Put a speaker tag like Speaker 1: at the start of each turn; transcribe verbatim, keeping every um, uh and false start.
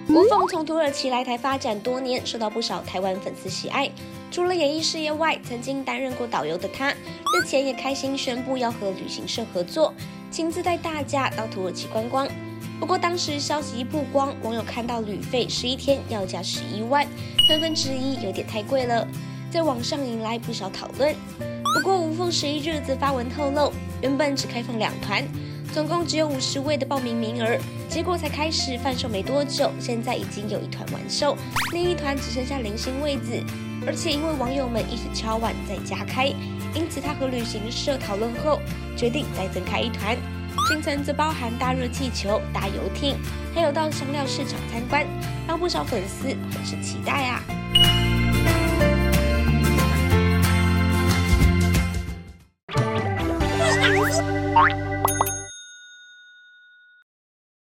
Speaker 1: 吴凤从土耳其来台发展多年，受到不少台湾粉丝喜爱。除了演艺事业外，曾经担任过导游的他，日前也开心宣布要和旅行社合作，亲自带大家到土耳其观光。不过当时消息一曝光，网友看到旅费十一天要价十一万，纷纷质疑有点太贵了，在网上引来不少讨论。不过吴凤十一日则发文透露，原本只开放两团，总共只有五十位的报名名额，结果才开始贩售没多久，现在已经有一团完售，另一团只剩下零星位子。而且因为网友们一直敲碗再加开，因此他和旅行社讨论后，决定再增开一团。行程则包含搭热气球、搭游艇，还有到香料市场参观，让不少粉丝很是期待啊。